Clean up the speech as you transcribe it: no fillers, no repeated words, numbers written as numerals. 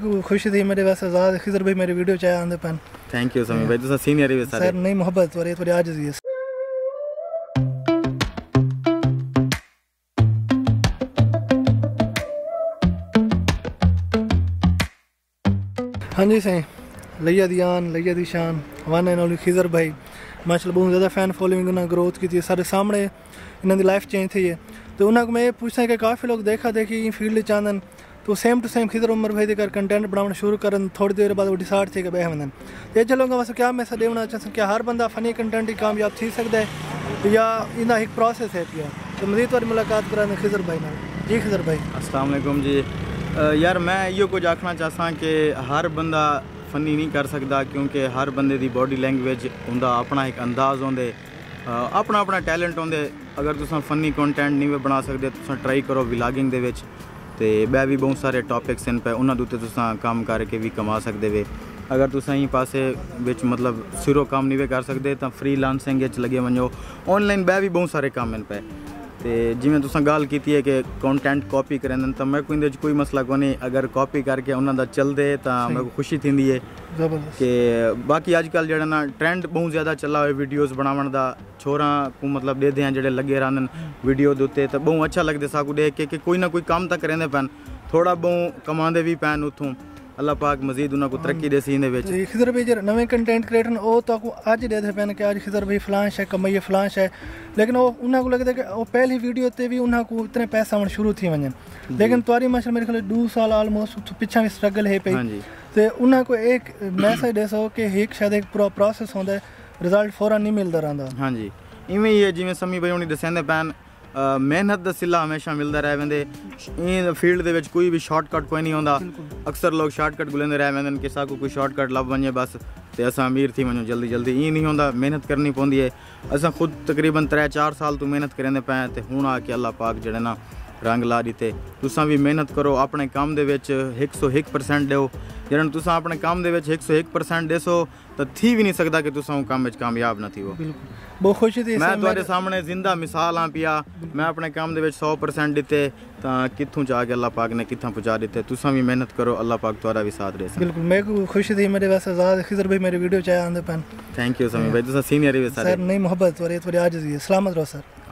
खुशी थी मेरे वैसे आजाद खिजर भाई मेरी वीडियो चाहे आंदे पैन। थैंक यू समी भाई, तुसा सीनियर ही सारे सर नहीं मोहब्बत वाली थोड़ी आज जी। हाँ जी सही लिया दी आन लिया दी शान वन एंड ओनली खिजर भाई माशाल्लाह बहुत ज़्यादा फैन फॉलोइंग उन्हें ग्रोथ की थी सारे सामने इन्हों की लाइफ चेंज थी है। तो उन्हें मैं पूछता कि काफ़ी लोग देखा देखी फील्ड चाहते तो same to same Khizar Umar भाई कर कंटेंट बनाना शुरू करन थोड़ी देर बाद वो डिसाइड थे कि बह वजन ये चलोगा बस क्या मैं देना चाहता क्या हर बंदा फनी कंटेंट ही कामयाब थी सकता है या इनका एक प्रोसेस है क्या। तो मज़ीद बार मुलाकात करा खिजर भाई ना। जी खिजर भाई अस्सलाम वालेकुम जी। यार मैं यो कुछ आखना चाहता कि हर बंदा फनी नहीं कर सकता क्योंकि हर बंदे दी बॉडी लैंग्वेज उनका अपना एक अंदाज होंदे अपना अपना टैलेंट होंदे। अगर तुम फनी कंटेंट नहीं बना सकते तुम ट्राई करो व्लॉगिंग दे विच ते बै भी बहुत सारे टॉपिक्स इन पे उन्होंने उत्ते तुम काम करके भी कमा सकते वे। अगर तुम ही पासे विच मतलब सिरों काम नहीं कर सकते तो फ्रीलांसिंग लगे वनो ऑनलाइन बै भी बहुत सारे काम इन पे। तो जिमें तुसा गल की है कि कंटेंट कॉपी करें तो मैं कोई मसला को नहीं अगर कॉपी करके उन्होंने चलते तो मेरे को खुशी थी है कि बाकी अजकल जो ना ट्रेंड बहुत ज़्यादा चला हुआ वीडियोस बनावन का छोरा को मतलब दे दें जो लगे रहन वीडियो के उत्ते तो बहुत अच्छा लगता साकू देख के कि कोई ना कोई काम तो करेंदे पैन थोड़ा बहुत कमाते भी पैन उतों अल्लाह पाक मजीद उन्होंने तरक्की दे सी खिजर भाई जो नवे कंटेंट क्रिएटर वो तो अज दे पैन कि अज खिजर भाई फलांश है कमाइए फलांश है लेकिन वो उन्होंने लगता है कि वो पहली वीडियो ते भी उन्होंने इतने पैसा आना शुरू थी वजन लेकिन तुम्हारी माशा मेरे ख्याल 2 साल ऑलमोस्ट पिछा भी स्ट्रगल है पई तो उन्होंने को एक मैसेज दसो कि एक शायद एक पूरा प्रोसेस होता है रिजल्ट फौरन नहीं मिलता रहा। हाँ जी इवें ही है जिमें समी भाई उन्हें दसेंदे पैन मेहनत का सिला हमेशा मिलता रह वेंदे इन फील्ड दे विच कोई भी शॉर्टकट कोई नहीं होंदा। अक्सर लोग शॉर्टकट गुलेंदे रह वेंदे कि साकू कोई शॉर्टकट लभ वने बस ते असां अमीर थी वनो जल्दी जल्दी ये नहीं होंदा मेहनत करनी पौंदी है। असां खुद तकरीबन 3-4 साल तो मेहनत करेंदे पे ते हुण आके अल्लाह पाक जड़े ना रंग ला दिते। तुसां भी मेहनत करो अपने काम दे विच 101% दो जड़न तुसां अपने काम दे विच 101% देसो तो थी भी नहीं सकता कि तुसां काम विच कामयाब ना थी वो। बहुत खुशी थी मैं तुम्हारे सामने जिंदा मिसाल हाँ पिया मैं अपने काम दे विच 100% दिते तो कित्थों जाके अल्लाह पाक ने कित्थां पहुँचा दिते। तुसां भी मेहनत करो अल्लाह पाक तुम्हारा भी साथ दे। बिल्कुल मेरे को खुशी थी मेरे वैसे आजाद खिजर भाई मेरी वीडियो चाहे आंदे पैन। थैंक यू समी भाई तुसां सीनियर ही सारे सर नहीं मोहब्बत वाली थोड़ी आज जी सलामत रहो सर।